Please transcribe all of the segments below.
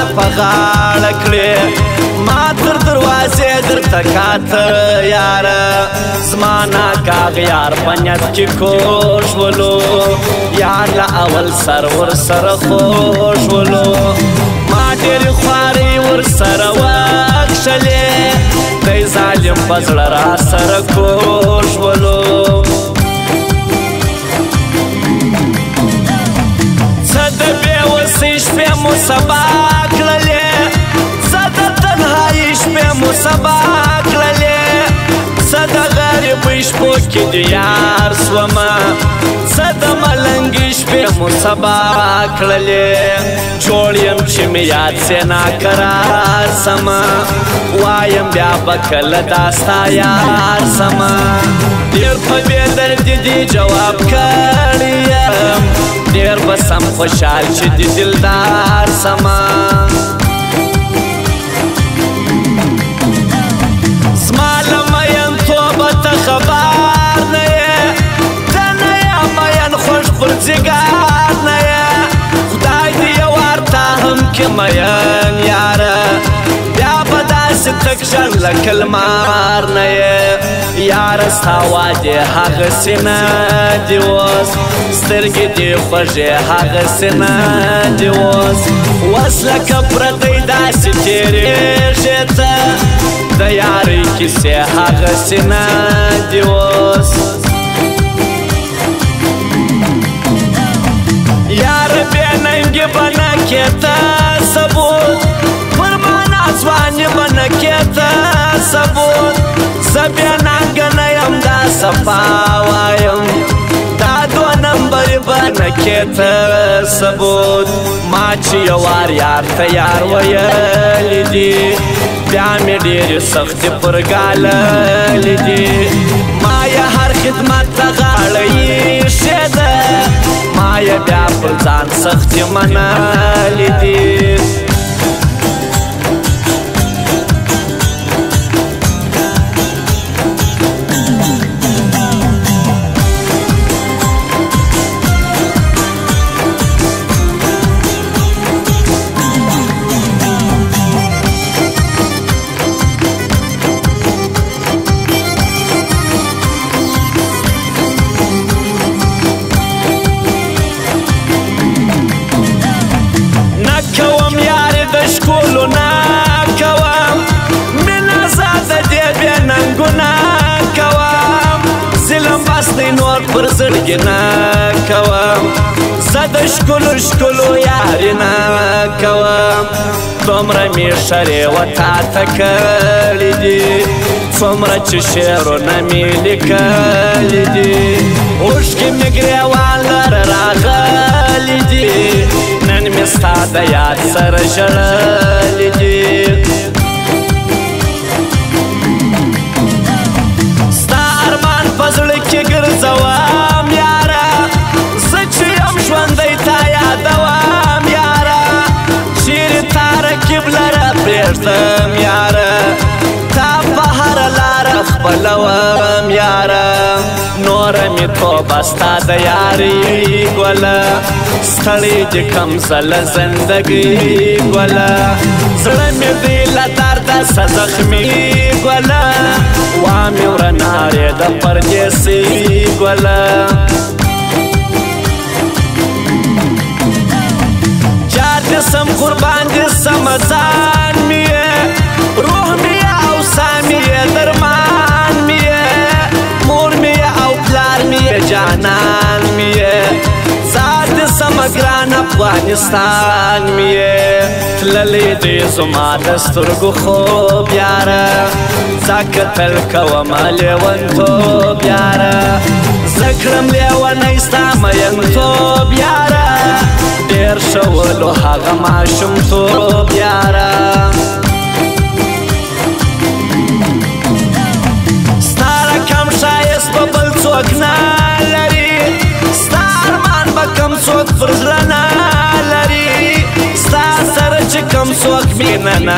په غاړه کړې ما تر دروازې درته کاته یاره زما ناکاغ یار په نیت کې کوږ ولو یار له اول سر ورسره خوږ ولو ما ډېرې خوارۍ ورسره وکښلې دی ظالم په زړه راسره کوږ ولو څه د بېوسۍ شپې مو سبا کړلې څه د تنهایي شپې مو سبا کړلې څه د غریبۍ شپو کې د یار سومه څه د ملنګې شپې مو سبا کړلې جوړ یم چې مې یاد سې ناقرار سمه وایم بیا به کله دا ستا یار سمه ډېر په بې دردي دې جواب کړی یم ډېر به سم خوشحال چې د دلدار سمه زما له مینتوبه ته خبر نه یې ته نه یې مین خوږ پر ځیګر نه یې خدای دې یو وار تا هم کې مین یاره بیا به داسې تک ژوند لکه لمر نه یې یاره ستا وعدې هغسې نه دي اوس سترګې دې خوږې هغسې نه دي اوس اوس لکه پردی داسې تېرېږې ته د یارۍ کیسې هغسې نه دي اوس یاره بې ننګې به نه کېته ثبوت پر ما ناځوانې به نه کېته ثبوت زه بې ننګه نه یم دا صفا وایم دا دوه نمبرې به نه کېته ثبوت ما چې یو وار یار ته یار ویلې دي بیا مې ډېرې سختې پر ګاللې دي ما یې هر خدمت ته غاړه ایښې ده ما یې بیا پر ځان سختې منلې دي ښکلو نه کوم مینه زاده دې بې ننګونه کوم ظلم بس دی نور پر زړګي نه کوم زه د ښکلو ښکلو یاري نه کوم څومره مې شرې و تا ته کړي دي څومره چې شعرونه مې لیکلي دي اوښکې مې ګرېوان لره راغلي دي نن مې ستا د یاد سره ژړلي دي ستا ارمان په زړه کې ګرځوم یاره زه چې یم ژوندی تا یادوم یاره چیرې تا رقیب لره پرېږدم یاره تا په هره لاره خپلوم یاره نوره مې توبه ستا د یارۍ ګوله ستړی دې کم زله زندګۍ ګوله زړه مې دی له درده څه زخمي ګوله وا مې ورنارې د پردیسۍ ګوله جار دې سم قربان دې سم ځان مې روح مې او سا مې درمان مې مور مې او پلار مې جانان مې ذات سم ګران افغانستان مې تللی دی زما د سترګو خوب یاره زه کتل کومه لیونتوب یاره زه کړم لیونی ستا مینتوب یاره ډېر شولو هغه ماشومتوب یاره ستا رقم ښایست به بل څوک نه لري ستا ارمان به کم څوک پر زړه نه لري ستا سره چې کم څوک مینه نه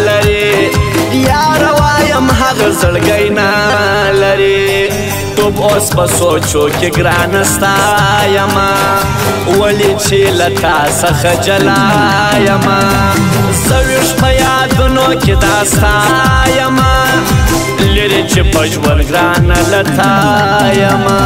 لري یاره وایم هغه زړګی نه لري توب اوس په سوچو کې ګرانه ستا یمه ولې چې له تا څخه جلا یمه زه ویښ په یادونو کې دا ستا یمه لرې چې په ژوند ګرانه له تا یمه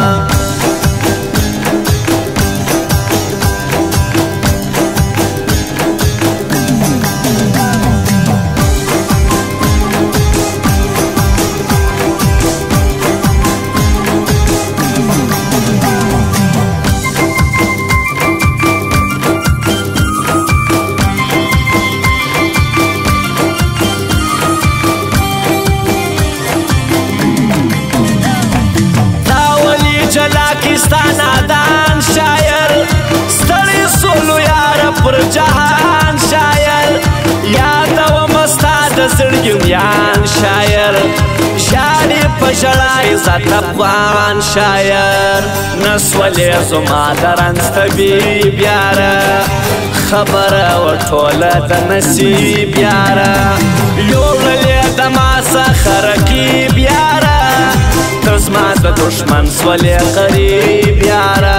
ستانا دان شاعر ستړی سولو یار پر جهان شاعر یادوم ستا د زړګیان شاعر ژاړي په ژړا عزت افغان شاعر نسولې زما د رنځ طبیب یاره خبره وټوله د نصیب یاره یوړلې د ما څخه رقیب یاره ته زما د دښمن سولې غریب یاره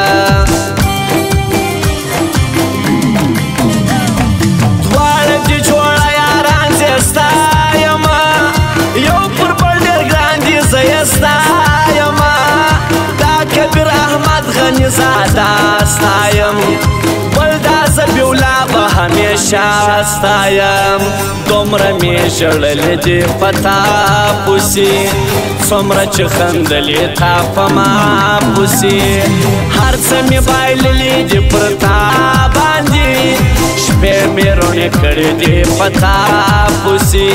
دواړه دې جوړه یاران زه ستا یمه یو پر بل ډېر ګران دي زه یې ستا یمه دا کبیر احمد غني زاده ستا یم بل دا زبیولا به همیشه ستا یم دومره مې ژړلې دي په تا پسې څومره چې خندلې تا په ما پسې هر څه مې بایللي دي پر تا باندې شپې مې روڼې کړې دي په تا پسې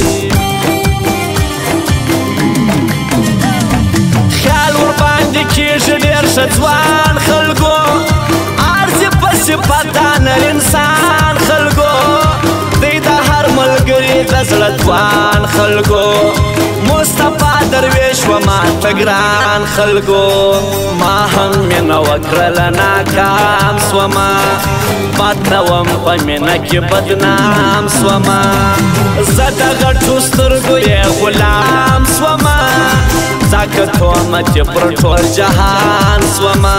خیال ورباندې کېږي ډېر ښه ځوان خلکو عرضې پسې پتانر انسان خلکو دی د هر ملګري د زړه ځوان خلکو مصطفی درویش و ما ته ګران خلکو ما هم مینه وکړله ناکام سومه بد نه وم په مینه کې بدنام سومه زه د غټو سترګو یې غلام سومه ځکه تهمت یې پر ټول جهان سومه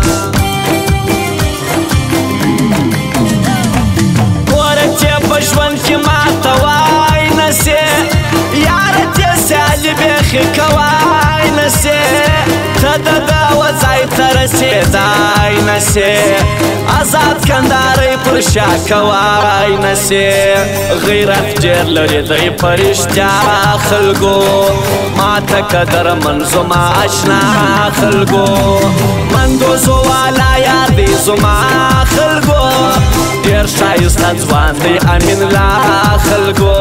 ګوره چې په ژوند کې ماته وای نسې یاره دې سیالي بیخي کوای نسې ته د دغه ځای ته رسېدای نسې آزاد کندهاری پر شا کوای نسې غیرت ډېر لري دی په رښتیا خلکو ماته قدرمن زما اشنا خلکو مندوزو والا یار دی زما خلکو ډېر ښایسته ځوان دی امین الله خلکو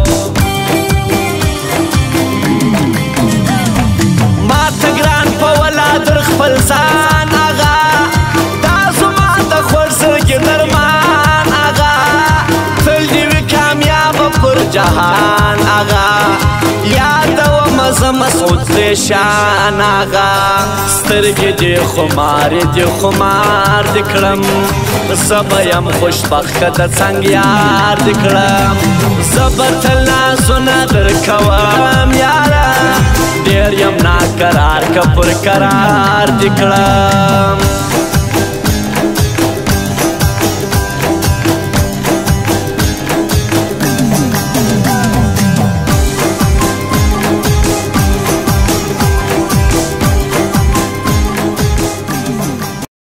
خپل ځان آغا دا زما د خوږ زړګي درمان آغا تل دې وي کامیابه پر جهان آغا یادومه زه مسعود زیشان آغا سترګې دې خمارې دې خمار دې کړم زه به یم خوشبخته د څنګ یار دې کړم زه به تل نازونه درکوم یاره ډېر یم ناقرار که پر قرار دې کړم